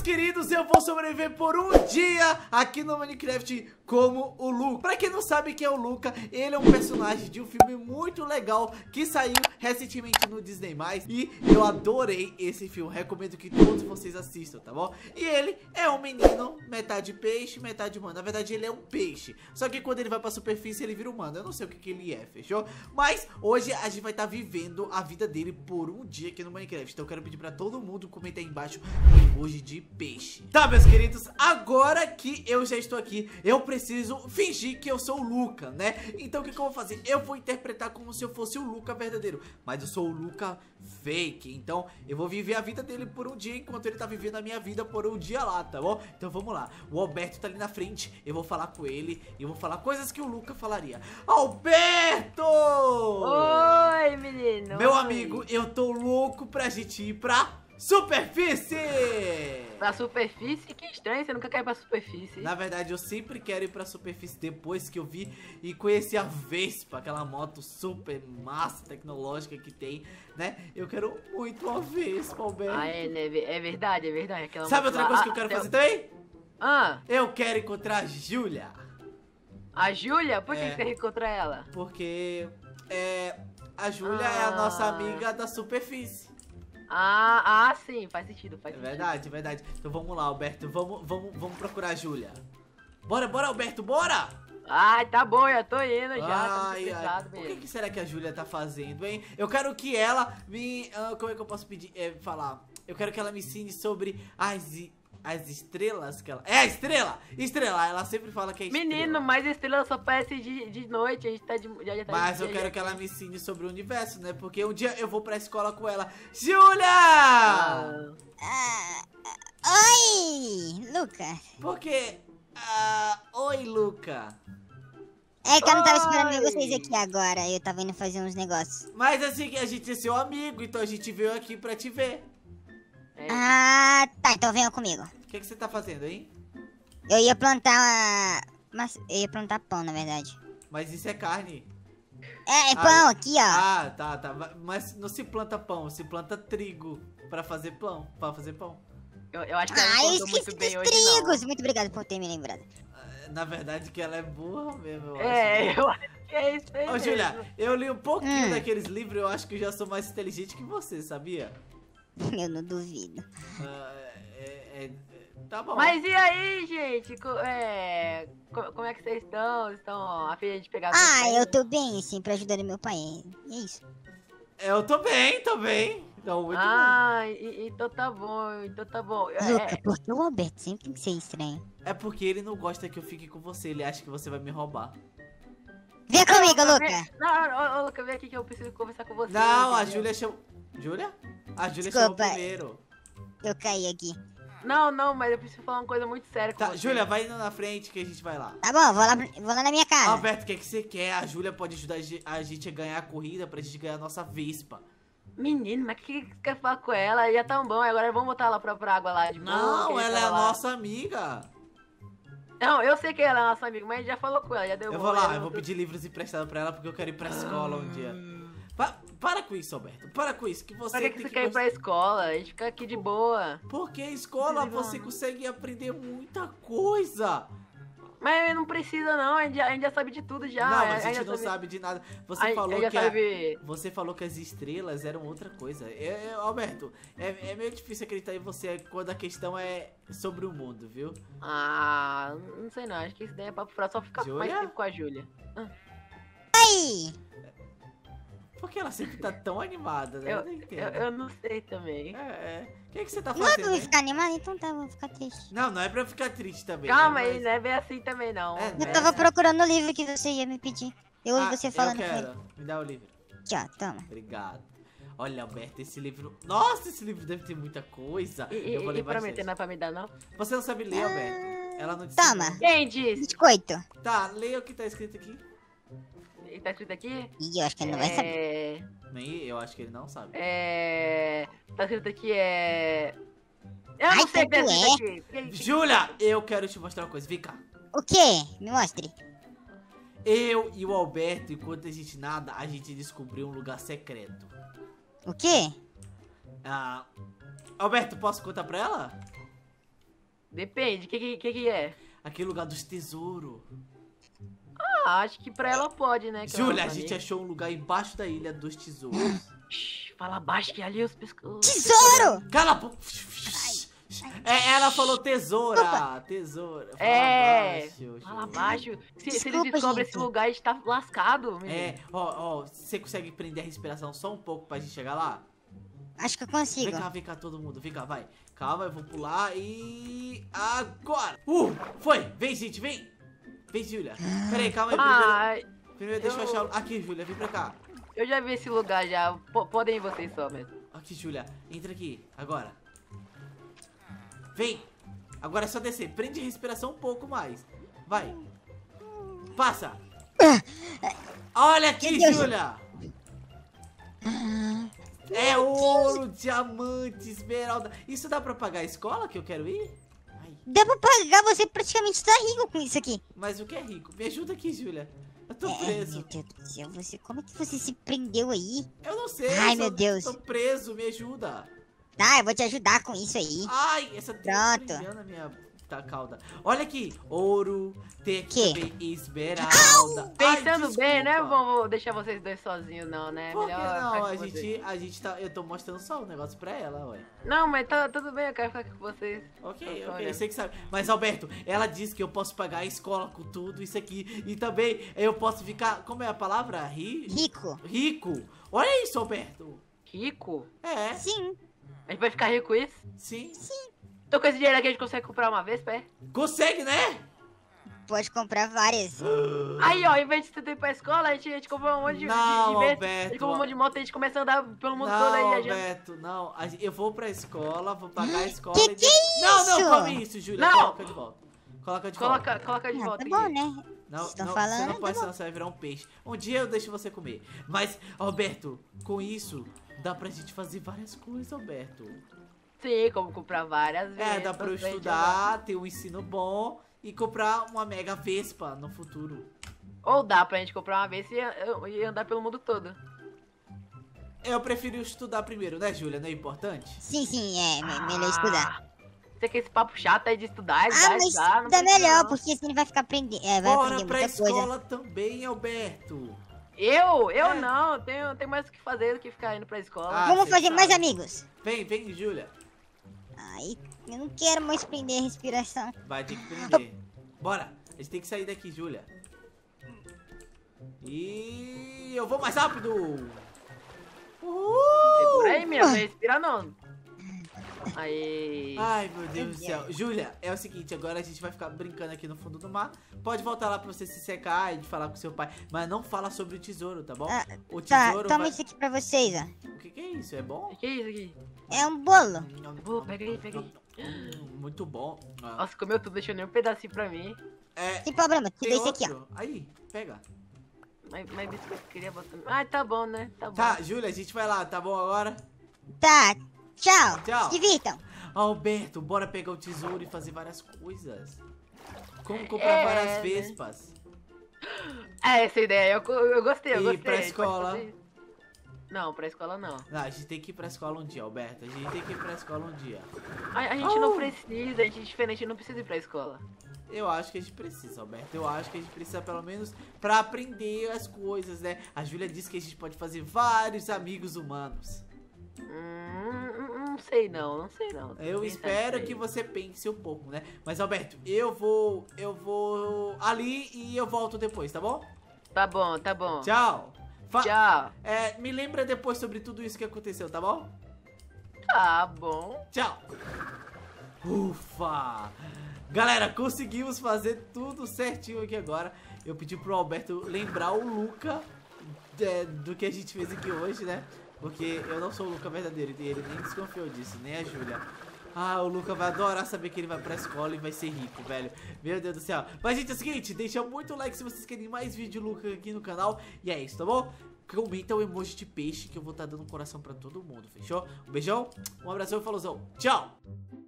queridos, eu vou sobreviver por um dia aqui no Minecraft como o Luca. Pra quem não sabe quem é o Luca, ele é um personagem de um filme muito legal que saiu recentemente no Disney+. E eu adorei esse filme, recomendo que todos vocês assistam, tá bom? E ele é um menino, metade peixe, metade humano. Na verdade ele é um peixe, só que quando ele vai pra superfície ele vira humano. Eu não sei o que ele é, fechou? Mas hoje a gente vai estar vivendo a vida dele por um dia aqui no Minecraft. Então eu quero pedir pra todo mundo comentar aí embaixo o emoji de peixe. Tá, meus queridos, agora que eu já estou aqui, eu preciso fingir que eu sou o Luca, né? Então o que eu vou fazer? Eu vou interpretar como se eu fosse o Luca verdadeiro, mas eu sou o Luca fake. Então eu vou viver a vida dele por um dia, enquanto ele tá vivendo a minha vida por um dia lá, tá bom? Então vamos lá. O Alberto tá ali na frente, eu vou falar com ele e eu vou falar coisas que o Luca falaria. Alberto! Oi, menino! Meu Oi. amigo, eu tô louco pra gente ir pra superfície! Pra superfície? Que estranho, você nunca quer ir pra superfície. Na verdade, eu sempre quero ir pra superfície depois que eu vi e conheci a Vespa, aquela moto super massa, tecnológica que tem, né? Eu quero muito uma Vespa, Alberto. Ah, é verdade, é verdade. Aquela Sabe moto outra lá- coisa que eu quero fazer também? Ah, Eu quero encontrar a Júlia. a Júlia? Por que É. você quer ir contra ela? Porque a Júlia é a nossa amiga da superfície. Sim, faz sentido, faz É sentido. verdade, é verdade. Então vamos lá, Alberto. Vamos procurar a Júlia. Bora, Alberto, bora! Ai, tá bom, já tô indo já, tá Ai, muito ai. pesado O que, mesmo. que será que a Júlia tá fazendo, hein? Eu quero que ela me... como é que eu posso pedir? Falar. Eu quero que ela me ensine sobre as estrelas que ela... É, estrela! Estrela! Ela sempre fala que é estrela. Menino, mas a estrela só aparece de noite, a gente tá já tá Mas de eu dia, quero já que ela tá- me ensine sobre o universo, né? Porque um dia eu vou pra escola com ela. Júlia! Ah, Oi, Luca. Porque... oi, Luca. É que eu não tava esperando Oi. ver vocês aqui agora. Eu tava indo fazer uns negócios. Mas assim, a gente é seu amigo, então a gente veio aqui pra te ver. é. Ah, tá. Então venha comigo. O que você tá fazendo, hein? Eu ia plantar eu ia plantar pão, na verdade. Mas isso é carne. É pão aqui, ó. Ah, tá. Mas não se planta pão, se planta trigo pra fazer pão. Eu acho que ela não Eu contou esqueci muito dos bem hoje, trigos. não. Muito obrigado por ter me lembrado. Na verdade que ela é burra mesmo, eu acho. Eu acho que é isso aí Ô, mesmo. Júlia, eu li um pouquinho daqueles livros, eu acho que eu já sou mais inteligente que você, sabia? Eu não duvido. Tá bom. Mas e aí, gente? Como é que vocês estão? Estão a fim de pegar vocês? Eu tô bem, assim, pra ajudar meu pai. É isso. Eu tô bem. Então, muito bem. Então tá bom. Luca, por que o Alberto sempre tem que ser estranho? É porque ele não gosta que eu fique com você, ele acha que você vai me roubar. Vem comigo, Luca. Não, Luca, vem aqui que eu preciso conversar com você. Não, a entendeu? Júlia chamou... Júlia? A Júlia Desculpa. chamou primeiro. Eu caí aqui. Não, mas eu preciso falar uma coisa muito séria com Tá, você. Júlia, vai indo na frente que a gente vai lá. Tá bom, vou lá na minha casa. Alberto, o que você quer? A Júlia pode ajudar a gente a ganhar a corrida pra gente ganhar a nossa Vespa. Menino, mas o que você quer falar com ela? Já tá bom, agora vamos botar ela pra água lá de boa. Não, que ela é tá a lá. nossa amiga. Não, eu sei que ela é nossa amiga, mas a gente já falou com ela, já deu Eu bom, vou já lá, deu eu vou tudo. pedir livros emprestados pra ela porque eu quero ir pra escola um dia. Para com isso, Alberto. Para com isso, que você Pra que tem você quer ir pra escola? A gente fica aqui de boa. Porque a escola você consegue aprender muita coisa. Mas não precisa não, a gente já sabe de tudo já. Não, mas a já gente não sabe de nada. Você falou já que sabe... você falou que as estrelas eram outra coisa. Alberto, é meio difícil acreditar em você quando a questão é sobre o mundo, viu? Não sei não, acho que isso daí é papo pra só ficar mais Júlia? tempo com a Júlia. Aí. Porque ela sempre tá tão animada, né? Eu não entendo. Eu não sei também. O que você tá Não é pra fazendo, eu hein? ficar animado, então tá, vou ficar triste. Não é pra eu ficar triste também. Calma né? aí, Mas- não é bem assim também não. É, Eu né? tava procurando o livro que você ia me pedir. Eu ouvi Ah, você falando eu com ele. quero. Me dá o livro. Aqui, ó, toma. Obrigado. Olha, Alberto, esse livro... Nossa, esse livro deve ter muita coisa. Eu vou E ler pra bastante. meter não é pra me dar não? Você não sabe ler, Alberto? Ela não disse. Toma. Quem disse? Biscoito. Tá, leia o que tá escrito aqui. Tá escrito aqui? Ih, eu acho que ele não vai saber. Nem eu acho que ele não sabe. Tá escrito aqui Eu Ai, não sei o que tá tanto escrito aqui. Júlia, eu quero te mostrar uma coisa. Vem cá. O quê? Me mostre. Eu e o Alberto, enquanto a gente nada, a gente descobriu um lugar secreto. O quê? Alberto, posso contar pra ela? Depende, o que é? Aquele lugar dos tesouros. Ah, acho que pra ela pode, né? que ela Júlia, a não tá gente nem- achou um lugar embaixo da ilha dos tesouros. Shhh, fala baixo que ali os pescoços. Tesouro! Cala a boca. Ela falou tesoura. Tesoura. Fala É, baixo, fala Júlia. baixo. Se eles Desculpa, descobrem gente. esse lugar, a gente tá lascado, menino. É, ó, você consegue prender a respiração só um pouco pra gente chegar lá? Acho que eu consigo. Vem cá, todo mundo. Vem cá, vai. Calma, eu vou pular e... Agora! Foi! Vem, gente, vem! Vem, Júlia. Peraí, calma aí. Primeiro deixa eu achar... Aqui, Júlia, vem pra cá. Eu já vi esse lugar já. Podem ir vocês só mesmo. Aqui, Júlia. Entra aqui, agora. Vem! Agora é só descer. Prende a respiração um pouco mais. Vai. Passa! Olha aqui, Meu Deus. Júlia! É ouro, diamante, esmeralda. Isso dá pra pagar a escola que eu quero ir? Ai, Dá pra pagar, você praticamente tá rico com isso aqui. mas o que é rico? Me ajuda aqui, Júlia. Eu tô Meu preso. Deus do céu, como é que você se prendeu aí? Eu não sei. Ai, eu meu Deus. Tô preso, me ajuda. Tá, eu vou te ajudar com isso aí. Ai, essa tá Pronto. prendendo a minha cauda. Olha aqui, ouro, tem aqui Que? também esmeralda. Ai, Pensando bem, né? desculpa. Vou deixar vocês dois sozinhos, não, né? Por que não? ficar A com vocês. gente tá. Eu tô mostrando só o negócio pra ela, ué. Não, mas tá tudo bem, eu quero ficar com vocês. Ok, Olha. você que sabe. Mas, Alberto, ela disse que eu posso pagar a escola com tudo isso aqui. E também eu posso ficar. Como é a palavra? Rico? Rico. Olha isso, Alberto. Rico? É, Sim. A gente vai ficar rico com isso? sim. Então com esse dinheiro aqui a gente consegue comprar uma vez, pé? Consegue, né? Pode comprar várias. Aí, ó, em vez de você ir pra escola, a gente comprou um monte de Não, vez. Alberto. A gente comprou um monte de moto e a gente começa a andar pelo mundo Não, todo aí, viajando. Alberto, não. Eu vou pra escola, vou pagar a escola Que e que é Não, isso? não, come isso, Júlia. Não. Coloca de volta. Coloca de volta. Coloca de Ah, volta tá aqui. bom, né? Não, Vocês estão não, falando, você não tá pode, bom. senão você vai virar um peixe. Um dia eu deixo você comer. Mas, Alberto, com isso, dá pra gente fazer várias coisas, Alberto. Sim, como comprar várias vezes. É, dá pra eu gente estudar, ter um ensino bom e comprar uma mega Vespa no futuro. andar. Ou dá pra gente comprar uma vez e andar pelo mundo todo. Eu prefiro estudar primeiro, né, Júlia? Não é importante? Sim, é melhor estudar. Você quer esse papo chato aí de estudar, Ah, mas não estuda precisa melhor, não. porque assim ele vai ficar aprendendo, vai Bora aprender pra muita coisa. escola também, Alberto. Eu É. não, tenho mais o que fazer do que ficar indo pra escola. Ah, Vamos você fazer mais sabe. amigos. Vem, Júlia. Ai, eu não quero mais prender a respiração. Vai ter que prender. Bora, a gente tem que sair daqui, Júlia. E eu vou mais rápido. Segura aí, minha, não respira não. Aí. Ai, meu Deus do céu. Júlia, é o seguinte, agora a gente vai ficar brincando aqui no fundo do mar. Pode voltar lá pra você se secar e falar com seu pai. Mas não fala sobre o tesouro, tá bom? Ah, O Tá, tesouro toma vai... isso aqui pra vocês, ó. O que é isso? É bom? O que é isso aqui? É um bolo. Pega aí. Muito bom. Ah, Nossa, comeu tudo, deixou nem um pedacinho pra mim. é, Sem problema, te tem dou isso aqui, ó. outro. Aí, pega. Mas biscoito queria botar. Ah, tá bom, né? Tá bom. Tá, Júlia, a gente vai lá, tá bom agora? Tá, tchau. Tchau. Se divirtam. Alberto, bora pegar o tesouro e fazer várias coisas. Como comprar várias né? vespas. É, essa ideia, eu gostei, eu E gostei. pra a gente pode escola? fazer isso. Não, pra escola não. Não, a gente tem que ir pra escola um dia, Alberto. A gente tem que ir pra escola um dia. A gente não precisa, a gente é diferente, a gente não precisa ir pra escola. Eu acho que a gente precisa, Alberto. Eu acho que a gente precisa, pelo menos, pra aprender as coisas, né? A Júlia disse que a gente pode fazer vários amigos humanos. Não sei não. Eu Pensar espero nisso que aí. você pense um pouco, né? Mas, Alberto, eu vou ali e eu volto depois, tá bom? Tá bom. Tchau. Tchau. Me lembra depois sobre tudo isso que aconteceu, tá bom? Tá bom. Tchau. Ufa. Galera, conseguimos fazer tudo certinho aqui agora. Eu pedi pro Alberto lembrar o Luca do que a gente fez aqui hoje, né? Porque eu não sou o Luca verdadeiro e ele nem desconfiou disso, nem a Júlia. Ah, o Luca vai adorar saber que ele vai pra escola e vai ser rico, velho. Meu Deus do céu. Mas, gente, é o seguinte, deixa muito like se vocês querem mais vídeo Luca aqui no canal. E é isso, tá bom? Comenta o emoji de peixe que eu vou estar dando um coração pra todo mundo, fechou? Um beijão, um abração e falozão. Tchau!